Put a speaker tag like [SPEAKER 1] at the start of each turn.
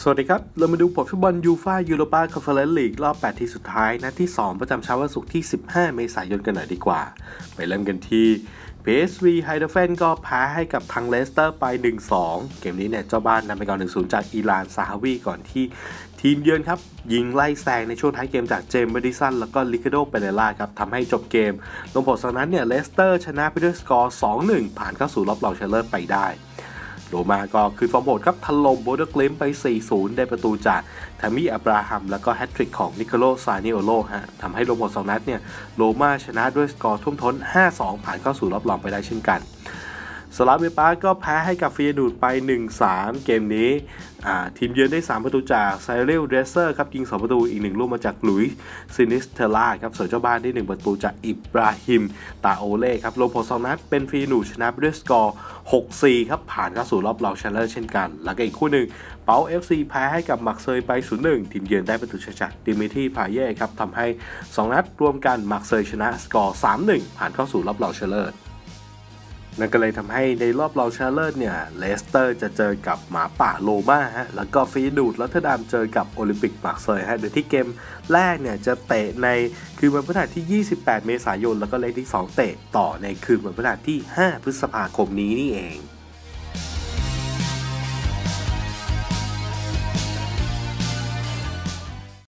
[SPEAKER 1] สวัสดีครับเรามาดูผลฟุตบอลยูฟ่ายูโรปาคอนเฟอเรนซ์ลีกรอบ8ทีสุดท้ายนัดที่2ประจำเช้าวันศุกร์ที่15เมษายนกันหน่อยดีกว่าไปเริ่มกันที่ PSV ไฮเดอร์เฟนก็แพ้ให้กับทางเลสเตอร์ไป 1-2 เกมนี้เนี่ยเจ้าบ้านนำไปก่อน 1-0 จากอีลานซาฮาวีก่อนที่ทีมเยือนครับยิงไล่แซงในช่วงท้ายเกมจากเจมส์ เมดิสันแล้วก็ริคาร์โด เปเรล่าครับทำให้จบเกมลงผลจากนั้นเนี่ยเลสเตอร์ชนะไปด้วยสกอร์ 2-1 ผ่านเข้าสู่รอบรองชนะเลิศไปได้โรม่าก็คืนฟอร์มโหดครับถล่มโบเดอร์กลิมไป 4-0 ได้ประตูจากทามี่อับราฮัมแล้วก็แฮตทริกของนิโคโลซานิโอโลทำให้รวมผล2นัดเนี่ยโรม่าชนะด้วยสกอร์ท่วมท้น 5-2 ผ่านเข้าสู่รอบรองไปได้เช่นกันสลาเวียปาก็แพ้ให้กับฟียนูดไป 1-3 เกมนี้ทีมเยือนได้3ประตูจากไซเรลเดรเซอร์ครับยิง2ประตูอีก1ลูกมาจากลุยส์ซินิสเทล่าครับส่วนเจ้าบ้านได้1ประตูจากอิบราฮิมตาโอเล่ครับรวมผล2นัดเป็นฟียนูดชนะไปด้วยสกอร์ 6-4 ครับผ่านเข้าสู่รอบรองชนะเลิศเช่นกันแล้วก็อีกคู่หนึ่งเปา FC แพ้ให้กับมักเซยไป 0-1 ทีมเยือนได้ประตูจากดิมิทรีพาเย่ครับทำให้2นัดรวมกันมักเซยชนะสกอร์ 3-1 ผ่านเข้าสู่รอบรองชนะเลิศนั่นก็เลยทำให้ในรอบรองชนะเลิศเนี่ยเลสเตอร์จะเจอกับหมาป่าโรม่าแล้วก็ฟีดูดรอตเทอร์ดัมเจอกับโอลิมปิกมาร์เซย์โดยที่เกมแรกเนี่ยจะเตะในคืนวันพฤหัสที่28เมษายนแล้วก็เลขที่2เตะต่อในคืนวันพฤหัสที่5พฤษภาคมนี้นี่เอง